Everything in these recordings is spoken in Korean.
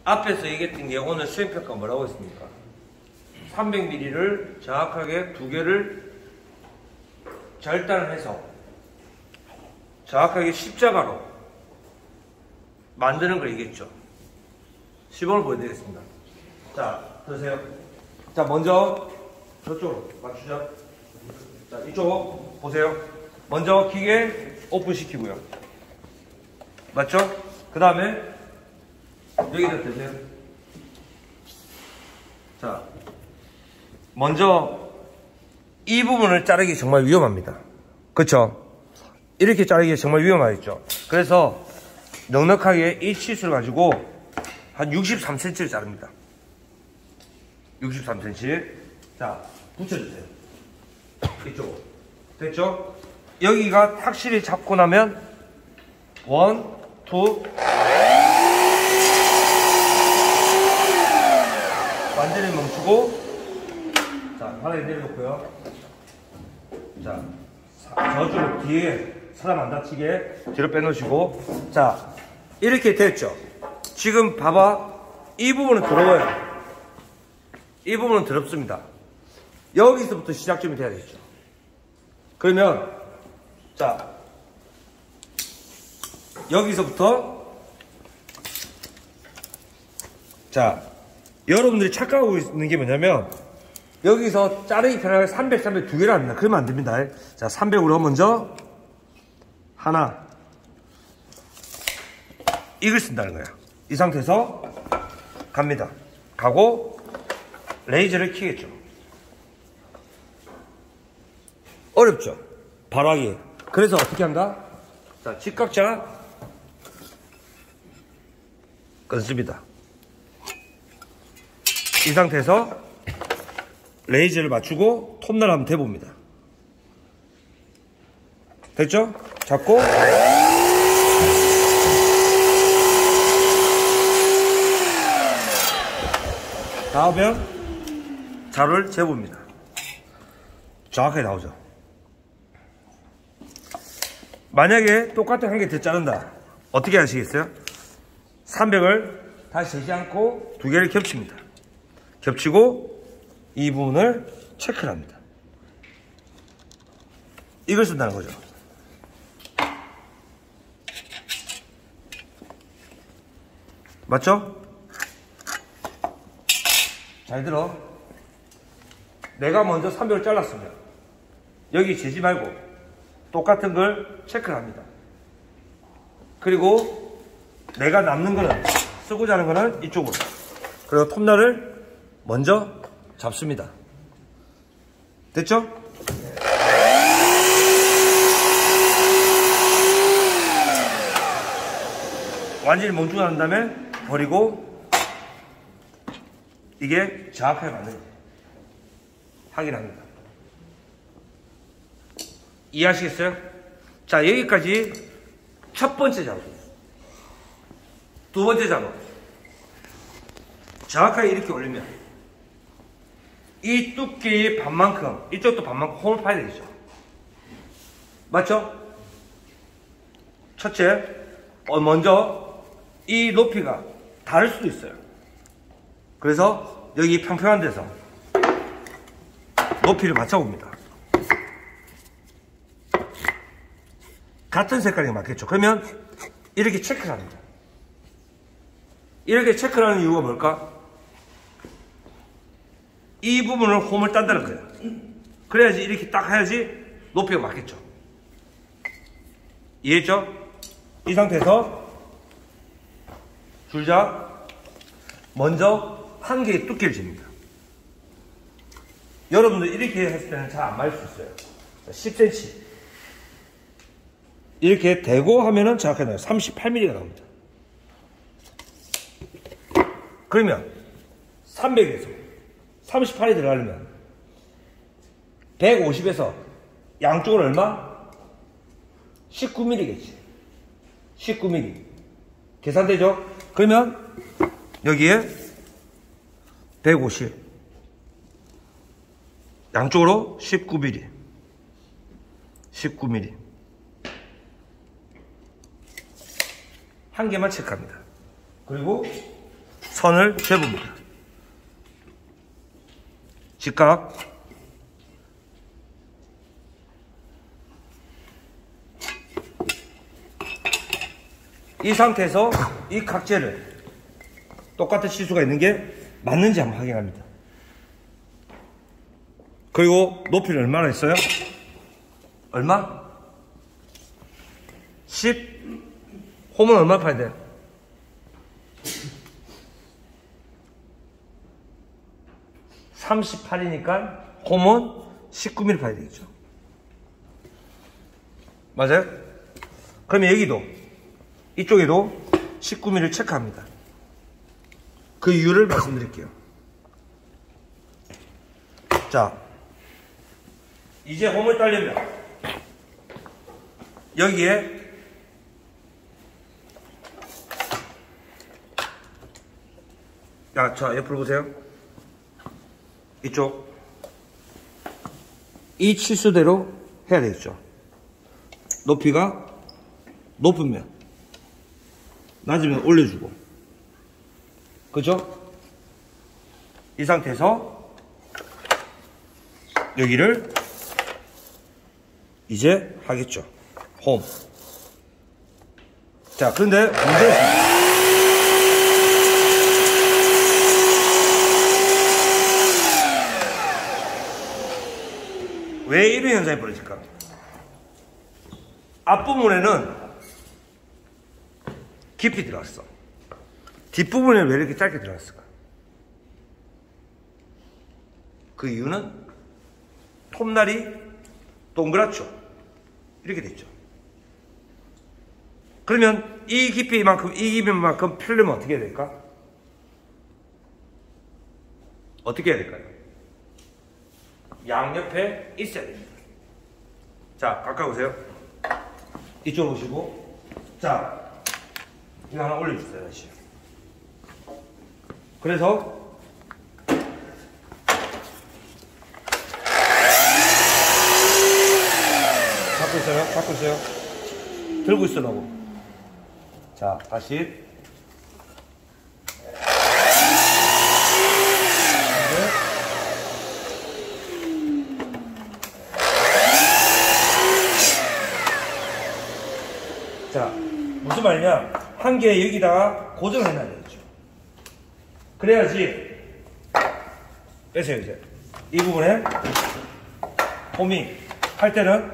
앞에서 얘기했던 게 오늘 수행평가 뭐라고 했습니까? 300ml를 정확하게 두 개를 절단을 해서 정확하게 십자가로 만드는 걸 얘기했죠. 시범을 보여드리겠습니다. 자, 드세요. 자, 먼저 저쪽으로 맞추죠. 자, 이쪽 보세요. 먼저 기계 오픈 시키고요. 맞죠? 그 다음에 여기다 드세요. 자, 먼저 이 부분을 자르기 정말 위험합니다. 그쵸? 이렇게 자르기 정말 위험하겠죠. 그래서 넉넉하게 이 치수를 가지고 한 63cm를 자릅니다. 63cm. 자, 붙여주세요. 이쪽으로. 됐죠? 여기가 확실히 잡고 나면 1, 2 완전히 멈추고, 자, 바닥에 내려놓고요. 자, 저쪽으로 뒤에 사람 안 다치게 뒤로 빼놓으시고, 자, 이렇게 됐죠? 지금 봐봐. 이 부분은 더러워요. 이 부분은 더럽습니다. 여기서부터 시작점이 돼야 되겠죠. 그러면, 자, 여기서부터, 자, 여러분들이 착각하고 있는 게 뭐냐면, 여기서 자르기 편하게 300, 300 두 개를 합니다. 그러면 안 됩니다. 자, 300으로 먼저, 하나. 이걸 쓴다는 거야. 이 상태에서 갑니다. 가고, 레이저를 켜겠죠. 어렵죠? 바로 하기. 그래서 어떻게 한다? 자, 직각자 끊습니다. 이 상태에서 레이저를 맞추고 톱날 한번 대봅니다. 됐죠? 잡고 다 하면 자루를 재봅니다. 정확하게 나오죠. 만약에 똑같은 한 개 더 자른다. 어떻게 하시겠어요? 300을 다시 재지 않고 두 개를 겹칩니다. 겹치고 이 부분을 체크를 합니다. 이걸 쓴다는 거죠. 맞죠? 잘 들어. 내가 먼저 300을 잘랐으면 여기 재지 말고 똑같은 걸 체크를 합니다. 그리고 내가 남는 거는, 쓰고자 하는 거는 이쪽으로. 그리고 톱날을 먼저 잡습니다. 됐죠? 완전히 멈추고 난 다음에 버리고 이게 정확하게 맞는지 확인합니다. 이해하시겠어요? 자, 여기까지 첫 번째 작업. 두 번째 작업. 정확하게 이렇게 올리면 이 두께의 반만큼, 이쪽도 반만큼 홈을 파야 되겠죠. 맞죠? 첫째, 먼저 이 높이가 다를 수도 있어요. 그래서 여기 평평한 데서 높이를 맞춰봅니다. 같은 색깔이 맞겠죠. 그러면 이렇게 체크를 합니다. 이렇게 체크를 하는 이유가 뭘까? 이 부분을 홈을 딴다는 거예요. 그래야지 이렇게 딱 해야지 높이가 맞겠죠. 이해했죠? 이 상태에서 줄자 먼저 한 개의 두께를 잽니다. 여러분들 이렇게 했을 때는 잘 안 맞을 수 있어요. 10cm 이렇게 대고 하면은 정확하게 나와요. 38mm가 나옵니다. 그러면 300에서 38이 들어가려면 150에서 양쪽은 얼마? 19mm겠지. 19mm. 계산되죠? 그러면 여기에 150. 양쪽으로 19mm. 19mm. 한 개만 체크합니다. 그리고 선을 재봅니다. 직각. 이 상태에서 이 각재를 똑같은 치수가 있는 게 맞는지 한번 확인합니다. 그리고 높이를 얼마나 했어요? 얼마? 10. 홈은 얼마 파야 돼? 38이니까 홈은 19mm 파야 되겠죠. 맞아요? 그러면 여기도 이쪽에도 19mm를 체크합니다. 그 이유를 말씀드릴게요. 자, 이제 홈을 따려면 여기에 자, 옆으로 보세요. 이쪽 이 치수대로 해야 되겠죠. 높이가 높으면 낮으면 올려주고, 그죠? 이 상태에서 여기를 이제 하겠죠. 홈. 자, 그런데 문제가 있습니다. 왜 이런 현상이 벌어질까? 앞부분에는 깊이 들어갔어. 뒷부분에 왜 이렇게 짧게 들어갔을까? 그 이유는 톱날이 동그랗죠. 이렇게 됐죠. 그러면 이 깊이만큼 필려면 어떻게 해야 될까? 어떻게 해야 될까요? 양옆에 있어야 됩니다. 자, 가까이 오세요. 이쪽으로 오시고, 자, 이거 하나 올려주세요. 다시. 그래서 갖고 있어요. 들고 있으라고. 자, 다시. 자, 무슨 말이냐? 한 개 여기다가 고정을 해놔야 되겠죠. 그래야지, 빼세요, 이제. 이 부분에 홈이 할 때는,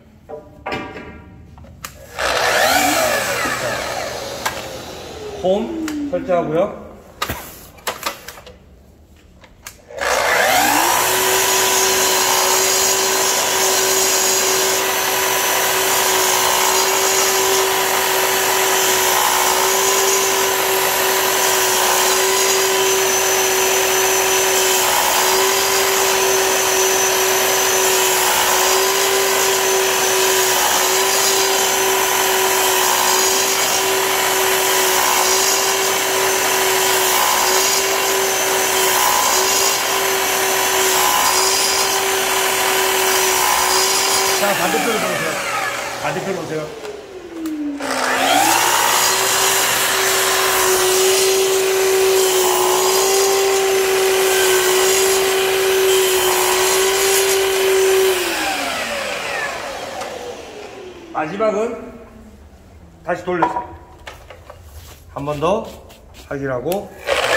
홈 설정하고요. 자, 반대편으로 보세요. 반대편으로 오세요. 마지막은 다시 돌려서 한 번 더 확인하고,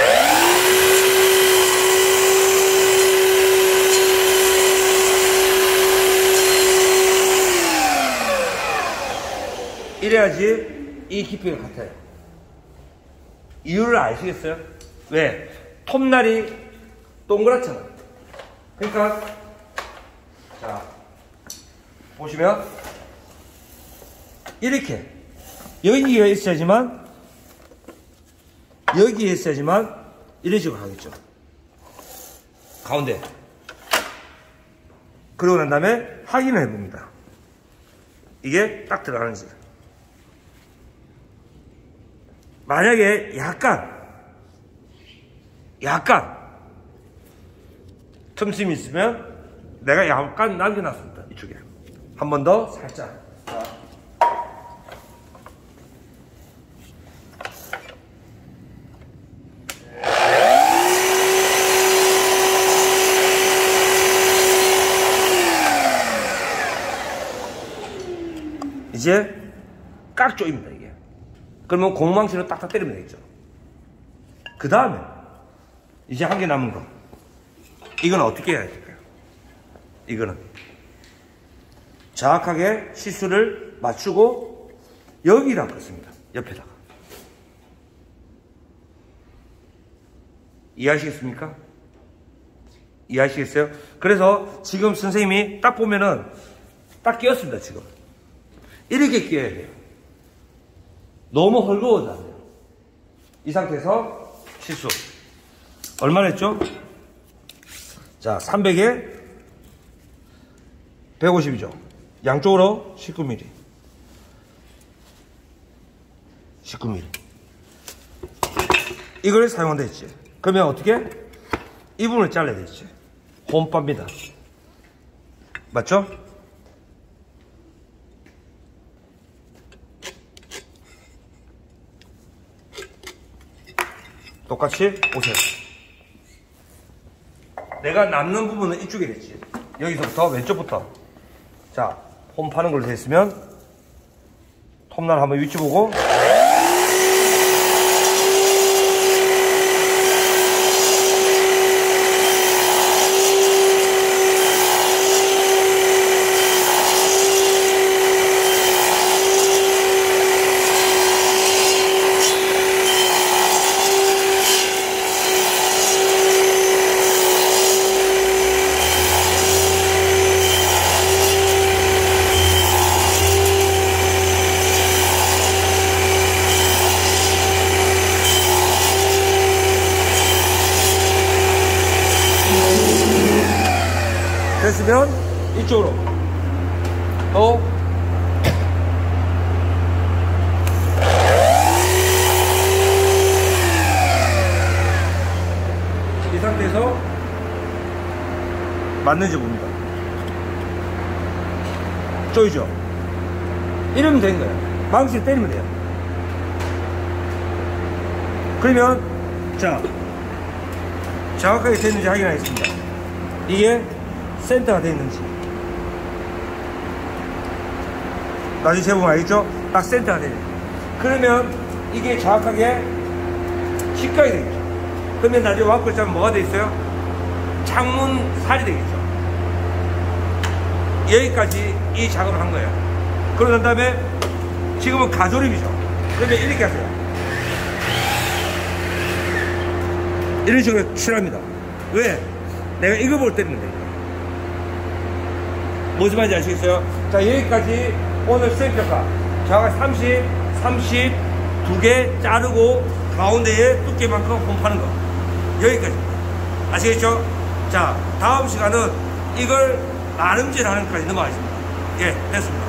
이래야지 이 깊이가 같아요. 이유를 아시겠어요? 왜? 톱날이 동그랗잖아. 그러니까, 자, 보시면 이렇게 여기에 있어야지만 이런 식으로 하겠죠. 가운데. 그러고 난 다음에 확인을 해봅니다. 이게 딱 들어가는지. 만약에 약간 틈틈이 있으면 내가 약간 남겨놨습니다. 이쪽에 한 번 더 살짝. 자. 이제 깍 조입니다, 이게. 그러면 공망치로 딱딱 때리면 되겠죠. 그 다음에 이제 한 개 남은 거. 이건 어떻게 해야 될까요? 이거는 정확하게 시수를 맞추고 여기다 긋습니다. 옆에다가. 이해하시겠습니까? 이해하시겠어요? 그래서 지금 선생님이 딱 보면은 딱 끼웠습니다, 지금. 이렇게 끼워야 돼요. 너무 헐거워도 안 돼요. 이 상태에서 시수. 얼마나 했죠? 자, 300에 150이죠. 양쪽으로 19mm. 19mm. 이걸 사용한다 했지. 그러면 어떻게? 이 부분을 잘라야 되지. 홈바입니다. 맞죠? 똑같이 오세요. 내가 남는 부분은 이쪽에 됐지. 여기서부터 왼쪽부터. 자, 홈 파는 걸로 됐으면 톱날 한번 위치 보고 됐으면 이쪽으로 또 이 상태에서 맞는지 봅니다. 쪼이죠? 이러면 된 거예요. 망치를 때리면 돼요. 그러면 자, 정확하게 됐는지 확인하겠습니다. 이게 센터가 되어 있는지. 나중에 재보면 알겠죠? 딱 센터가 되어 있는. 그러면 이게 정확하게 직각이 되겠죠. 그러면 나중에 와꾸를 짜면 뭐가 되어 있어요? 창문살이 되겠죠. 여기까지 이 작업을 한 거예요. 그러고 난 다음에 지금은 가조립이죠. 그러면 이렇게 하세요. 이런 식으로 칠합니다. 왜? 내가 이거 볼 때리면 됩니다. 무슨 말인지 아시겠어요? 자, 여기까지 오늘 수행평가. 정확히 30 두 개 자르고 가운데에 두께만큼 홈파는 거. 여기까지입니다. 아시겠죠? 자, 다음 시간은 이걸 나름질 하는 것까지 넘어가겠습니다. 예, 됐습니다.